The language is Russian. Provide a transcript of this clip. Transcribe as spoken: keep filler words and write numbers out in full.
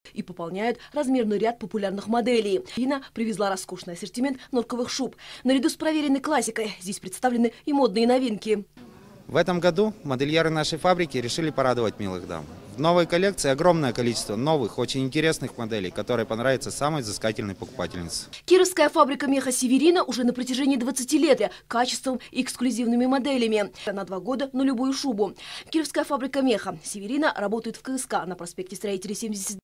и пополняют размерный ряд популярных моделей. Ирина привезла роскошный ассортимент норковых шуб. Наряду с проверенной классикой здесь представлены и модные новинки. В этом году модельеры нашей фабрики решили порадовать милых дам. В новой коллекции огромное количество новых, очень интересных моделей, которые понравятся самой взыскательной покупательнице. Кировская фабрика меха «Северина» уже на протяжении двадцати лет качеством и эксклюзивными моделями. На два года на любую шубу. Кировская фабрика меха «Северина» работает в КСК на проспекте Строителей семьдесят